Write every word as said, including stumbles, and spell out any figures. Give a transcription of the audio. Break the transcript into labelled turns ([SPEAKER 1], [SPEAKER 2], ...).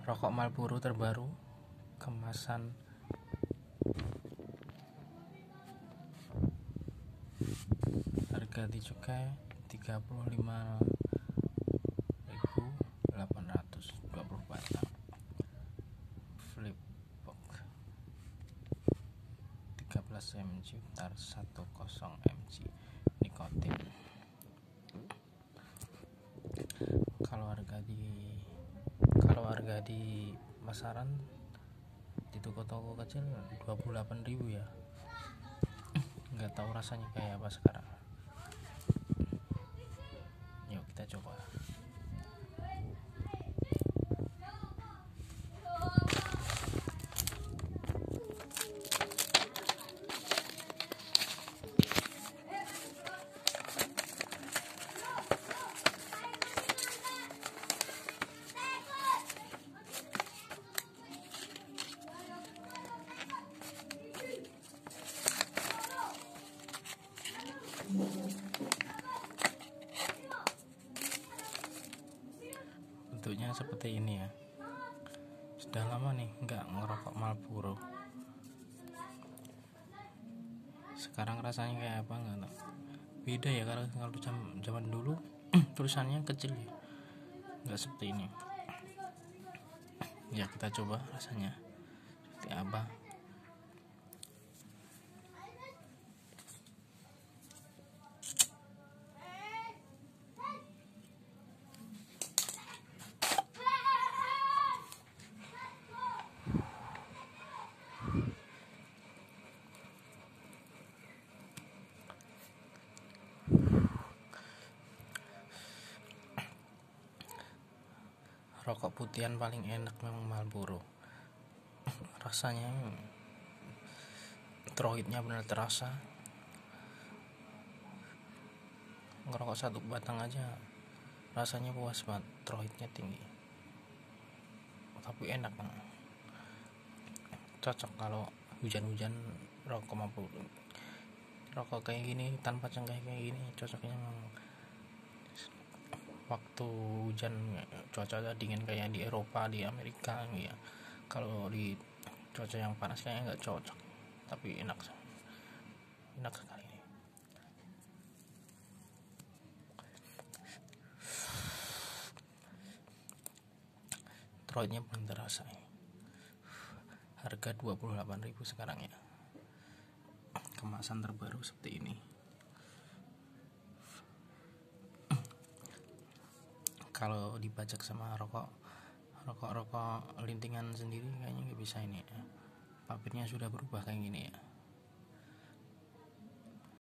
[SPEAKER 1] Rokok Marlboro terbaru, kemasan harga di cukai tiga puluh lima ribu delapan ratus dua puluh batang. Flip box tiga belas miligram tar seratus miligram nikotin. Kalau harga di kalau harga di pasaran di toko-toko kecil dua puluh delapan ribu ya. Nggak tahu rasanya kayak apa sekarang. Yuk kita coba. Bentuknya seperti ini ya. Sudah lama nih nggak ngerokok Marlboro. Sekarang rasanya kayak apa nggak tahu. Beda ya, kalau kalau zaman dulu tulisannya kecil ya, nggak seperti ini. Ya kita coba rasanya seperti apa. Rokok putihan paling enak memang Marlboro. Rasanya troidnya benar terasa. Ngerokok satu batang aja rasanya puas banget, troidnya tinggi tapi enak banget. Cocok kalau hujan-hujan rokok Marlboro. Rokok kayak gini tanpa cengkeh kayak gini cocoknya memang waktu hujan, cuaca dingin kayak di Eropa, di Amerika ya. Kalau di cuaca yang panas kayaknya nggak cocok, tapi enak enak sekali ini. Troidnya belum terasa ini. Harga dua puluh delapan ribu sekarang ya. Kemasan terbaru seperti ini. Kalau dibajak sama rokok rokok-rokok lintingan sendiri kayaknya nggak bisa ini ya. Pabriknya sudah berubah kayak gini ya.